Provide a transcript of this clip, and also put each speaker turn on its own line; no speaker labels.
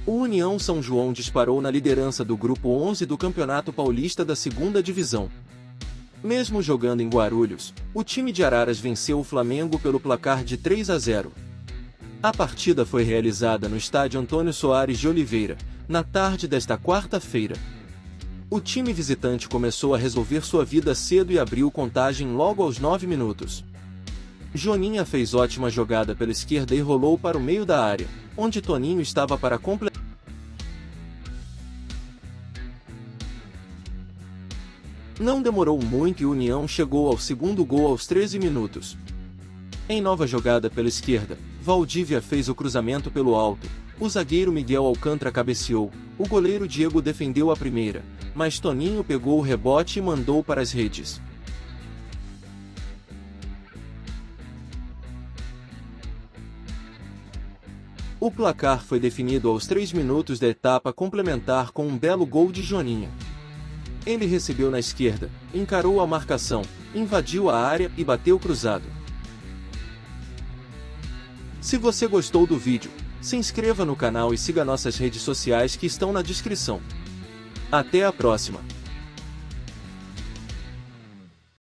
O União São João disparou na liderança do Grupo 11 do Campeonato Paulista da 2ª Divisão. Mesmo jogando em Guarulhos, o time de Araras venceu o Flamengo pelo placar de 3-0. A partida foi realizada no estádio Antônio Soares de Oliveira, na tarde desta quarta-feira. O time visitante começou a resolver sua vida cedo e abriu contagem logo aos 9 minutos. Joninha fez ótima jogada pela esquerda e rolou para o meio da área, onde Toninho estava para completar. Não demorou muito e o União chegou ao segundo gol aos 13 minutos. Em nova jogada pela esquerda, Valdívia fez o cruzamento pelo alto, o zagueiro Miguel Alcântara cabeceou, o goleiro Diego defendeu a primeira, mas Toninho pegou o rebote e mandou para as redes. O placar foi definido aos 3 minutos da etapa complementar com um belo gol de Joninha. Ele recebeu na esquerda, encarou a marcação, invadiu a área e bateu cruzado. Se você gostou do vídeo, se inscreva no canal e siga nossas redes sociais que estão na descrição. Até a próxima!